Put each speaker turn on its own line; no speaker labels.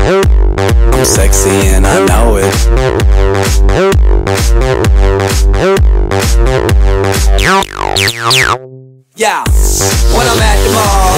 I'm sexy and I know it. Yeah, when I'm at the mall,